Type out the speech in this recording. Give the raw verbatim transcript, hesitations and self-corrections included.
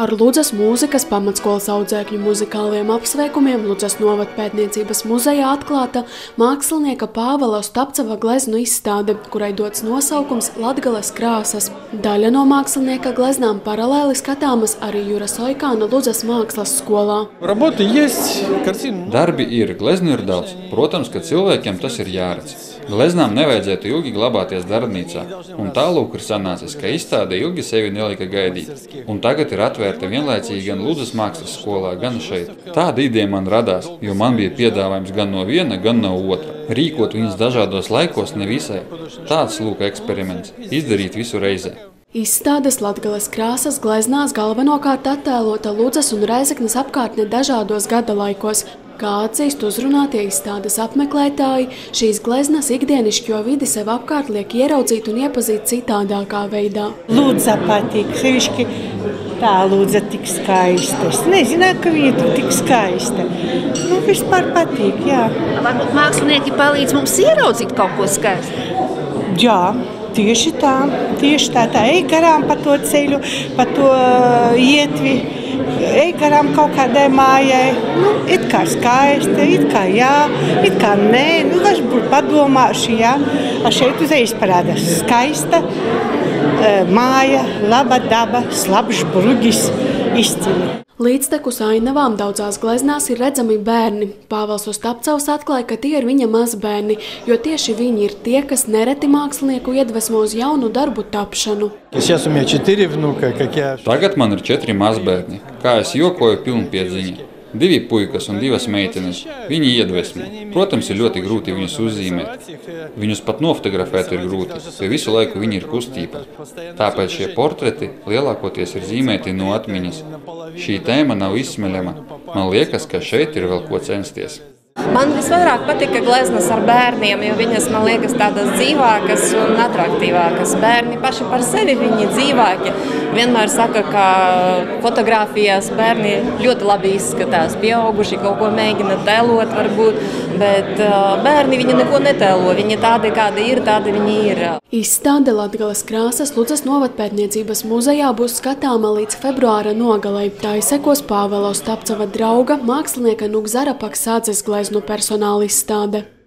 Ar Ludzas mūzikas pamatskolas audzēkņu muzikāliem apsveikumiem Ludzas novada pētniecības muzejā atklāta mākslinieka Pāvela Ostapceva gleznu izstāde, kurai dots nosaukums Latgales krāsas. Daļa no mākslinieka gleznām paralēli skatāmas arī Juras Oikāna Ludzas mākslas skolā. Darbi ir, gleznu ir daudz. Protams, ka cilvēkiem tas ir jāredz. Gleznām nevajadzētu ilgi glabāties darbnīcā, un tālūk ir sanācis, ka izstāde ilgi sevi nelika gaidīt. Un tagad ir atvērta vienlaicīgi gan Ludzas mākslas skolā, gan šeit. Tāda ideja man radās, jo man bija piedāvājums gan no viena, gan no otra. Rīkot viņas dažādos laikos nevisai. Tāds lūk eksperiments – izdarīt visu reizē. Izstādes Latgales krāsas gleznās galvenokārt attēlota Ludzas un Rēzeknes apkārtne dažādos gada laikos. Kā atzīst uzrunātie izstādes apmeklētāji, šīs gleznas ikdienišķo vidi sev apkārt liek ieraudzīt un iepazīt citādākā veidā. Ludza patīk, sevišķi tā Ludza tik skaista. Es nezināju, ka viņa tur tik skaista. Nu, vispār patīk, jā. Varbūt mākslinieki palīdz mums ieraudzīt kaut ko skaistu? Jā, tieši tā. Tieši tā, tā ej garām pa to ceļu, pa to ietvi. Ej garām kaut kādai mājai, nu, it kā skaista, it kā jā, it kā nē, nu, varbūt padomāšu, jā. A šeit uzreiz parādās skaista māja, laba daba, slabs bruģis, izcili. Līdztekus ainavām daudzās gleznās ir redzami bērni. Pāvels Ostapcevs atklāja, ka tie ir viņa mazbērni, jo tieši viņi ir tie, kas nereti mākslinieku iedvesmo uz jaunu darbu tapšanu. Tagad man ir četri mazbērni, kā es jokoju pilnpiedziņa. Divi puikas un divas meitenes. Viņi iedvesmo. Protams, ir ļoti grūti viņus uzzīmēt. Viņus pat nofotografēt ir grūti, jo visu laiku viņi ir kustībā. Tāpēc šie portreti lielākoties ir zīmēti no atmiņas. Šī tēma nav izsmeļama. Man liekas, ka šeit ir vēl ko censties. Man visvairāk patika gleznas ar bērniem, jo viņas, man liekas, tādas dzīvākas un atraktīvākas. Bērni paši par sevi viņi dzīvāki. Vienmēr saka, ka fotografijās bērni ļoti labi izskatās. Pieauguši kaut ko mēģina tēlot varbūt, bet bērni viņi neko netēlo. Viņi tādi, kādi ir, tādi viņi ir. Izstāde Latgales krāsas Ludzas novada pētniecības muzejā būs skatāma līdz februāra nogalei. Tā sekos Pāvela Ostapceva drauga, mākslinieka Nugzara Paksādzes gleznu personāla izstāde.